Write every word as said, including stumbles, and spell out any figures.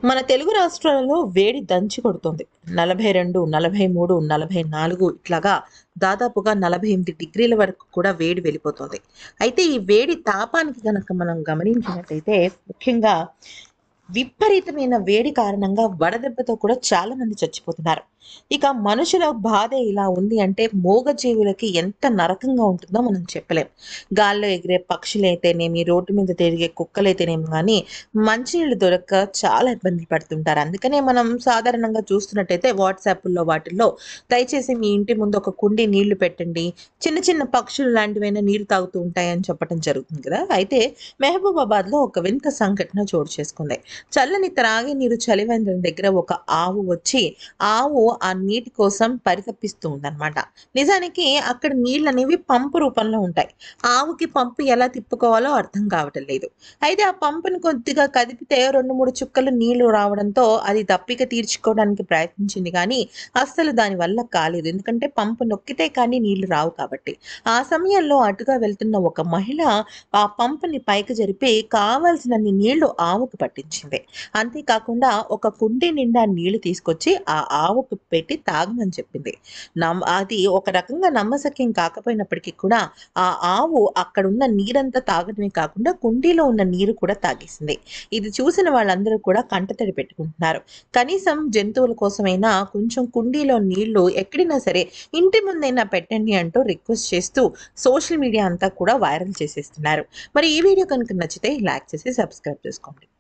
మన తెలుగు రాష్ట్రాలలో వేడి దంచి కొడుతుంది. నలభై రెండు, నలభై మూడు, నలభై నాలుగు ఇట్లాగా దాదాపుగా నలభై ఎనిమిది డిగ్రీల వరకు కూడా వేడి వెళ్ళిపోతుంది. అయితే ఈ వేడి తాపానికి గనక మనం గమనించినట్టయితే ముఖ్యంగా విపరీతమైన వేడి కారణంగా వడదెబ్బతో కూడా చాలా మంది చచ్చిపోతున్నారు. ఇక మనుషుల బాధే ఇలా ఉంది అంటే మూగజీవులకి ఎంత నరకంగా ఉంటుందో మనం చెప్పలేం. గాల్లో ఎగిరే పక్షులైతేనేమి, రోడ్డు మీద తిరిగే కుక్కలైతేనేమి గానీ మంచినీళ్ళు దొరక్క చాలా ఇబ్బందులు పడుతుంటారు. అందుకనే మనం సాధారణంగా చూస్తున్నట్టయితే వాట్సాపుల్లో వాటిల్లో దయచేసి మీ ఇంటి ముందు ఒక కుండీ నీళ్లు పెట్టండి. చిన్న చిన్న పక్షులు లాంటివైనా నీరు తాగుతూ ఉంటాయని చెప్పడం జరుగుతుంది కదా! అయితే మెహబూబాబాద్‌లో ఒక వింత సంఘటన చోటు చేసుకుంది. చల్లని త్రాగే నీరు చలివేంద్రం దగ్గర ఒక ఆవు వచ్చి, ఆవు ఆ నీటి కోసం పరితపిస్తూ ఉందన్నమాట. నిజానికి అక్కడ నీళ్ళనేవి పంపు రూపంలో ఉంటాయి. ఆవుకి పంపు ఎలా తిప్పుకోవాలో అర్థం కావటం లేదు. అయితే ఆ పంపుని కొద్దిగా కదిపితే రెండు, మూడు చుక్కలు నీళ్లు రావడంతో అది దప్పిక తీర్చుకోవడానికి ప్రయత్నించింది గానీ, అస్సలు దాని వల్ల కాలేదు. ఎందుకంటే పంపు నొక్కితే కానీ నీళ్లు రావు కాబట్టి. ఆ సమయంలో అటుగా వెళ్తున్న ఒక మహిళ ఆ పంపుని పైకి జరిపి కావాల్సినన్ని నీళ్లు ఆవుకు పట్టించింది. అంతేకాకుండా ఒక కుండీ నిండా నీళ్లు తీసుకొచ్చి ఆ ఆవుకు పెట్టి తాగమని చెప్పింది. నమ్ అది ఒక రకంగా నమ్మశక్యం కాకపోయినప్పటికీ కూడా ఆ ఆవు అక్కడున్న నీరంతా తాగడమే కాకుండా కుండీలో ఉన్న నీరు కూడా తాగేసింది. ఇది చూసిన వాళ్ళందరూ కూడా కంటతడి పెట్టుకుంటున్నారు. కనీసం జంతువుల కోసమైనా కొంచెం కుండీలో నీళ్లు ఎక్కడైనా సరే ఇంటి ముందైనా పెట్టండి అంటూ రిక్వెస్ట్ చేస్తూ సోషల్ మీడియా అంతా కూడా వైరల్ చేసేస్తున్నారు. మరి ఈ వీడియో కనుక నచ్చితే లైక్ చేసి సబ్స్క్రైబ్ చేసుకోండి.